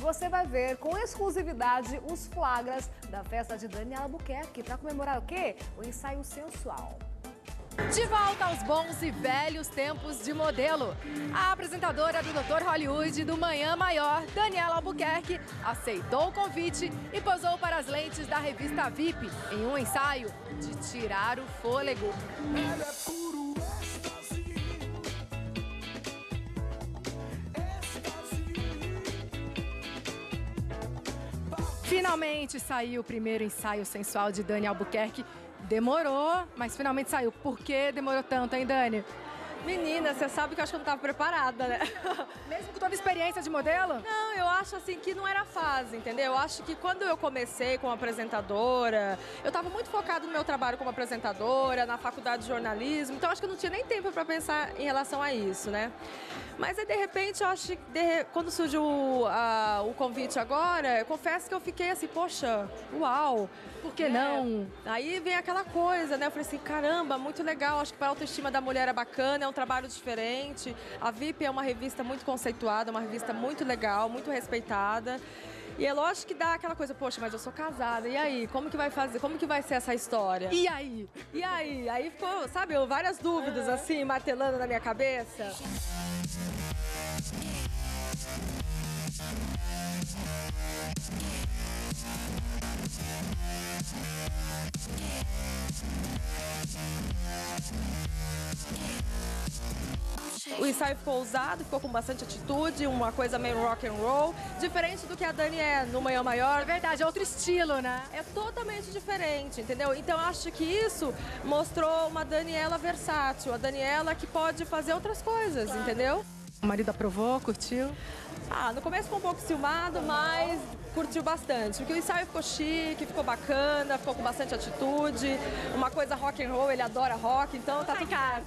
você vai ver com exclusividade os flagras da festa de Daniela Albuquerque para comemorar o quê? O ensaio sensual. De volta aos bons e velhos tempos de modelo. A apresentadora do Dr. Hollywood do Manhã Maior, Daniela Albuquerque, aceitou o convite e posou para as lentes da revista VIP em um ensaio de tirar o fôlego. Finalmente saiu o primeiro ensaio sensual de Dani Albuquerque. Demorou, mas finalmente saiu. Por que demorou tanto, hein, Dani? Menina, você sabe que eu acho que eu não estava preparada, né? Mesmo com toda a experiência de modelo? Não, eu acho assim que não era fase, entendeu? Eu acho que quando eu comecei como apresentadora, eu estava muito focada no meu trabalho como apresentadora, na faculdade de jornalismo, então acho que eu não tinha nem tempo para pensar em relação a isso, né? Mas aí, de repente, eu acho que quando surgiu o convite agora, eu confesso que eu fiquei assim, poxa, uau! Por que não? Aí vem aquela coisa, né? Eu falei assim, caramba, muito legal, acho que para a autoestima da mulher é bacana, é um trabalho diferente. A VIP é uma revista muito conceituada, uma revista muito legal, muito respeitada. E é lógico que dá aquela coisa, poxa, mas eu sou casada, e aí? Como que vai fazer? Como que vai ser essa história? E aí? E aí? Aí ficou, sabe, várias dúvidas assim, martelando na minha cabeça. O ensaio ficou ousado, ficou com bastante atitude, uma coisa meio rock and roll, diferente do que a Dani é no Manhã Maior. É verdade, é outro estilo, né? É totalmente diferente, entendeu? Então eu acho que isso mostrou uma Daniela versátil, a Daniela que pode fazer outras coisas, entendeu? O marido aprovou, curtiu? Ah, no começo ficou um pouco ciumado, mas curtiu bastante. Porque o ensaio ficou chique, ficou bacana, ficou com bastante atitude, uma coisa rock and roll, ele adora rock, então tá tudo caro.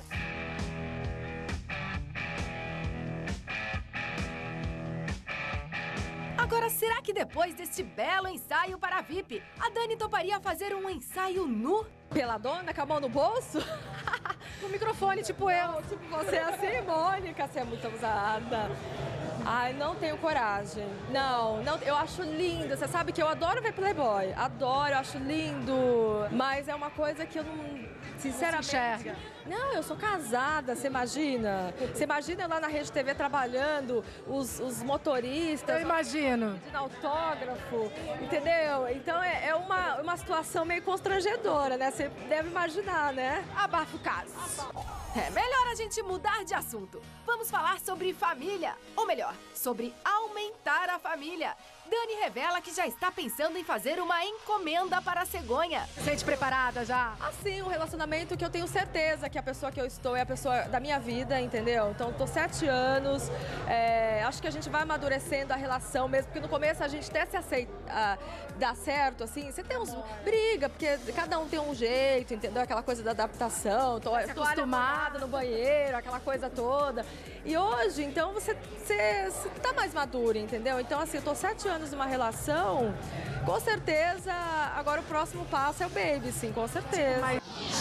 Agora, será que depois deste belo ensaio para a VIP, a Dani toparia fazer um ensaio nu? Peladona, com a mão no bolso? Com o microfone, tipo eu. Tipo você assim, Mônica, você é muito ousada. Ai, não tenho coragem. Não, eu acho lindo. Você sabe que eu adoro ver Playboy. Adoro, eu acho lindo. Mas é uma coisa que eu não... Sinceramente... Você enxerga? Não, eu sou casada, você imagina? Você imagina eu lá na Rede TV trabalhando, os motoristas... Eu imagino. Pedindo autógrafo, entendeu? Então é uma situação meio constrangedora, né? Você deve imaginar, né? Abafa o caso. É melhor a gente mudar de assunto. Vamos falar sobre família. Ou melhor, sobre aumentar a família. Dani revela que já está pensando em fazer uma encomenda para a cegonha. Sente preparada já? Assim, um relacionamento que eu tenho certeza que a pessoa que eu estou é a pessoa da minha vida, entendeu? Então, eu tô 7 anos, acho que a gente vai amadurecendo a relação mesmo, porque no começo a gente até se aceita, dá certo, assim, você tem uns briga, porque cada um tem um jeito, entendeu? Aquela coisa da adaptação, tô acostumada no banheiro, aquela coisa toda. E hoje, então, você tá mais madura, entendeu? Então, assim, eu tô 7 anos numa relação, com certeza, agora o próximo passo é o baby, sim, com certeza.